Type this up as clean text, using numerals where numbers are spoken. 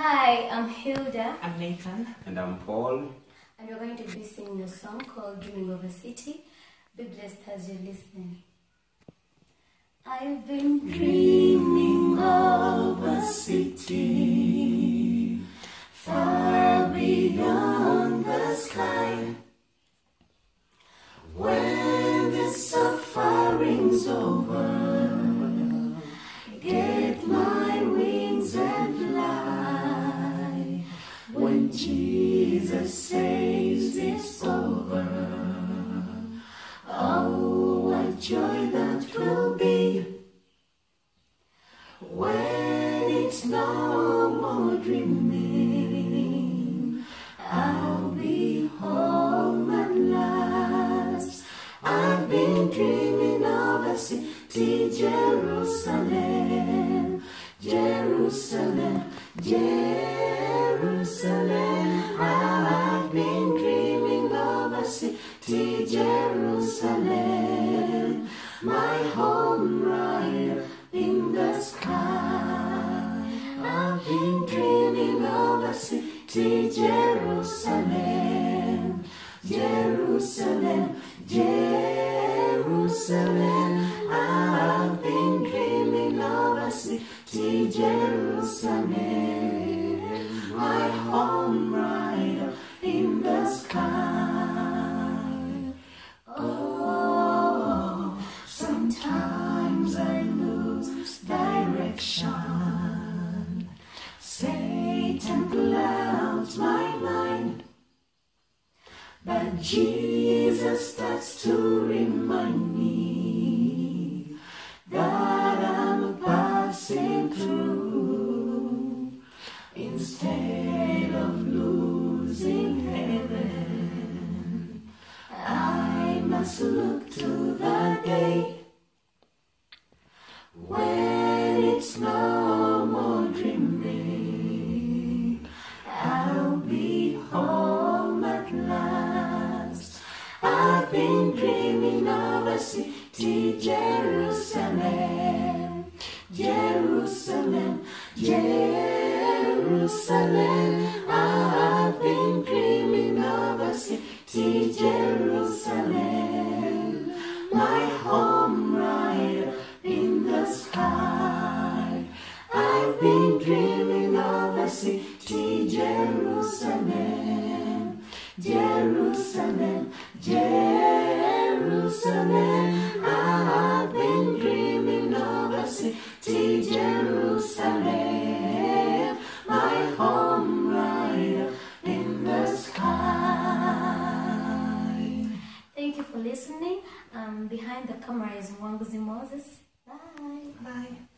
Hi, I'm Hilda. I'm Nathan. And I'm Paul. And we're going to be singing a song called Dreaming of a City. Be blessed as you're listening. I've been dreaming of a city far beyond the sky. When the suffering's over, get my wings and fly. When Jesus says it's over, oh, what joy that will be. When it's no more dreaming, I'll be home at last. I've been dreaming of a city, Jerusalem, Jerusalem, Jerusalem. I've been dreaming of a city, Jerusalem, my home right in the sky. I've been dreaming of a city, Jerusalem, Jerusalem, Jerusalem. I've been dreaming of a city, Jerusalem, my home right up in the sky. Oh, sometimes I lose direction. Satan clouds my mind, but Jesus starts to remind me that I'm passing through. Instead of losing heaven, I must look to the day when it's no more dreaming. I'll be home at last. I've been dreaming of a city, Jerusalem, Jerusalem, Jerusalem. I've been dreaming of a city, Jerusalem, my home right up in the sky. I've been dreaming of a city, Jerusalem, Jerusalem, Jerusalem. I've been dreaming of a city, Jerusalem, my home right up in the sky. Thank you for listening. Behind the camera is Mwanguzi Moses. Bye. Bye.